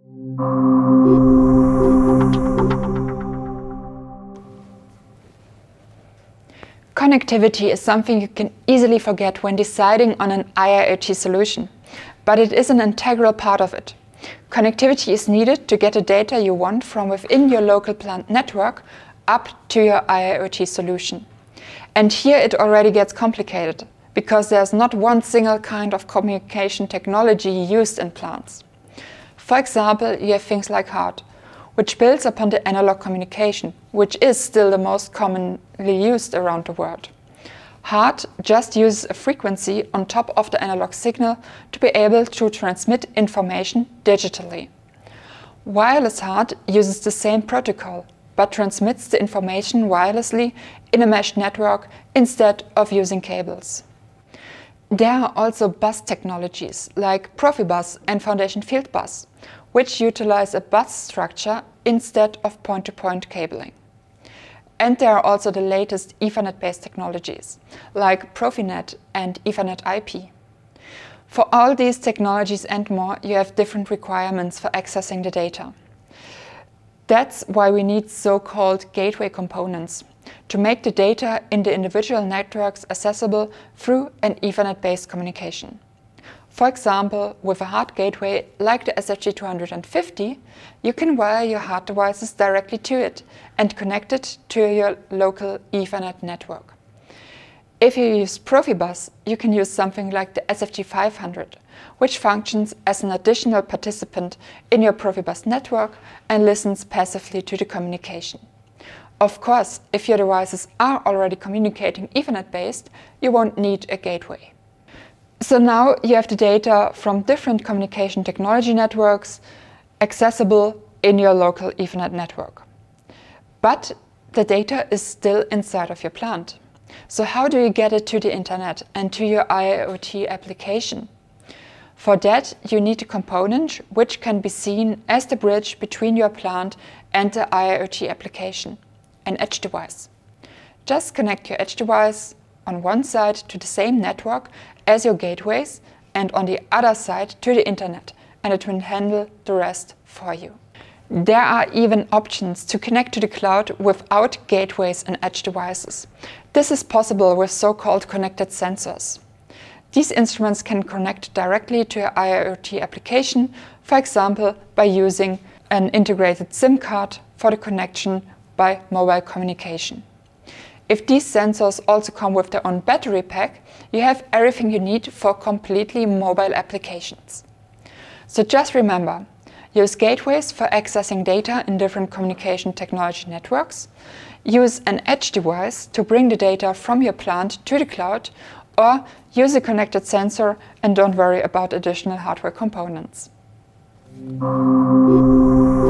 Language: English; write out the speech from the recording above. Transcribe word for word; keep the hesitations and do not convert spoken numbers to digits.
Connectivity is something you can easily forget when deciding on an I I o T solution, but it is an integral part of it. Connectivity is needed to get the data you want from within your local plant network up to your I I o T solution. And here it already gets complicated, because there's not one single kind of communication technology used in plants. For example, you have things like HART, which builds upon the analog communication, which is still the most commonly used around the world. HART just uses a frequency on top of the analog signal to be able to transmit information digitally. WirelessHART uses the same protocol, but transmits the information wirelessly in a mesh network instead of using cables. There are also bus technologies like PROFIBUS and Foundation Field Bus, which utilize a bus structure instead of point-to-point cabling. And there are also the latest Ethernet-based technologies, like Profinet and Ethernet I P. For all these technologies and more, you have different requirements for accessing the data. That's why we need so-called gateway components, to make the data in the individual networks accessible through an Ethernet-based communication. For example, with a HART gateway like the S F G two fifty, you can wire your HART devices directly to it and connect it to your local Ethernet network. If you use PROFIBUS, you can use something like the S F G five hundred, which functions as an additional participant in your PROFIBUS network and listens passively to the communication. Of course, if your devices are already communicating Ethernet-based, you won't need a gateway. So now you have the data from different communication technology networks accessible in your local Ethernet network. But the data is still inside of your plant. So how do you get it to the internet and to your I I o T application? For that, you need a component which can be seen as the bridge between your plant and the I I o T application, an edge device. Just connect your edge device on one side to the same network as your gateways and on the other side to the internet, and it will handle the rest for you. There are even options to connect to the cloud without gateways and edge devices. This is possible with so-called connected sensors. These instruments can connect directly to your I I o T application, for example by using an integrated SIM card for the connection by mobile communication. If these sensors also come with their own battery pack, you have everything you need for completely mobile applications. So just remember, use gateways for accessing data in different communication technology networks, use an edge device to bring the data from your plant to the cloud, or use a connected sensor and don't worry about additional hardware components.